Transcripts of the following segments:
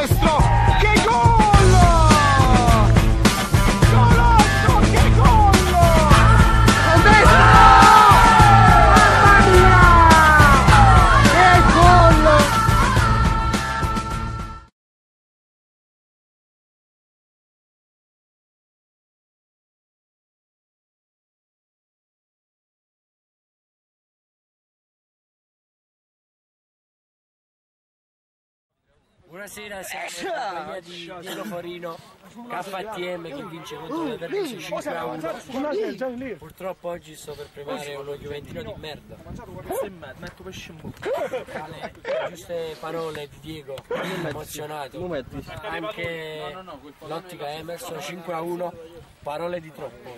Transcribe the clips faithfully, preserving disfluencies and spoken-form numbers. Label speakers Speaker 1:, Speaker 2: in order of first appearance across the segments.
Speaker 1: destro, che gol! Golasso, che gol! A destra! Mamma mia! Che gol!
Speaker 2: Buonasera, siamo in compagnia di Diego Forino, K T M che vince contro le Vernizzi cinque a uno. Purtroppo oggi sto per preparare uno Juventino di merda. Metto pesce in bocca. Giuste parole di Diego, emozionato. Anche l'ottica Emerson cinque a uno, parole di troppo.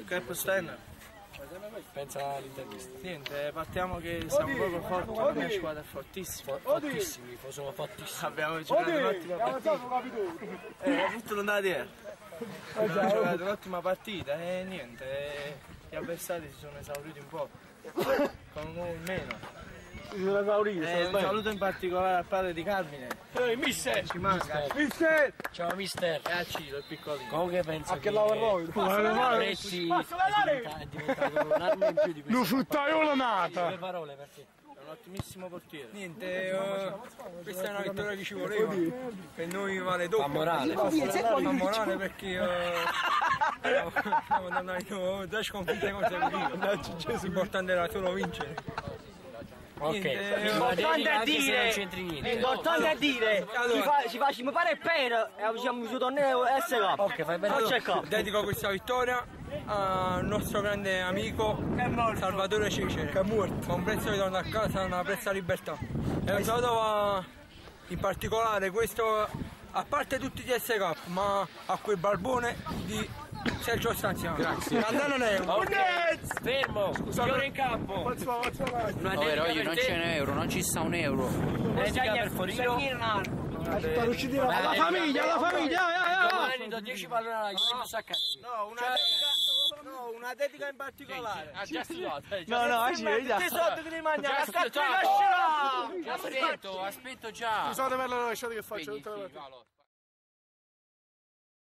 Speaker 2: Pensa all'intervista.
Speaker 3: Niente, partiamo che siamo proprio forti, la mia squadra è fortissima.
Speaker 2: Fortissimi, sono fortissimi.
Speaker 3: Abbiamo giocato un'ottima partita. Eh, tutto non da dire. Abbiamo giocato un'ottima partita e niente, gli avversari si sono esauriti un po'. Con un uomo in meno.
Speaker 1: Si sono esauriti.
Speaker 3: Eh, un saluto in particolare al padre di Carmine.
Speaker 1: Ehi, mister!
Speaker 3: Ci manca.
Speaker 1: Mister!
Speaker 2: Ciao mister.
Speaker 3: E a Ciro, il piccolino.
Speaker 2: Comunque penso
Speaker 1: A che
Speaker 2: che
Speaker 1: lavoro?
Speaker 2: Prezzi è diventato un'arma in più di questo.
Speaker 1: Lo fruttaiola nata!
Speaker 2: Due parole per te.
Speaker 3: È un ottimissimo portiere.
Speaker 4: Niente, uh, questa è una vittoria che ci voleva, per noi vale doppio.
Speaker 2: Fa morale.
Speaker 4: Fa morale perché uh, stiamo andando da sconfitte consecutivo. L'importante era solo vincere.
Speaker 2: Ok,
Speaker 5: L'importante è dire, l'importante è dire, ci, fa, ci facciamo fare per e facciamo il torneo S K.
Speaker 2: ok, fai bene.
Speaker 4: Allora, dedico questa vittoria al nostro grande amico Salvatore Cecere, che è morto. Con prezzo di torno a casa, una prezza libertà. E un saluto va in particolare questo, a parte tutti gli S K, ma a quel barbone di Sergio Stanziano. Grazie. Andano Neo.
Speaker 2: Fermo, signore in campo. Una
Speaker 6: Ovvero, non c'è un euro, non ci sta un euro.
Speaker 2: dedica per Forino.
Speaker 1: La famiglia, la famiglia!
Speaker 2: Domani do dieci palloni alla Juventus a casa.
Speaker 3: No, una dedica, no, una dedica in particolare.
Speaker 2: Ha già studiato.
Speaker 3: No, no, ci vedi. Ti soldi che li mangia, la
Speaker 2: Aspetto, aspetto già.
Speaker 1: Scusate per la lasciate che faccio tutta la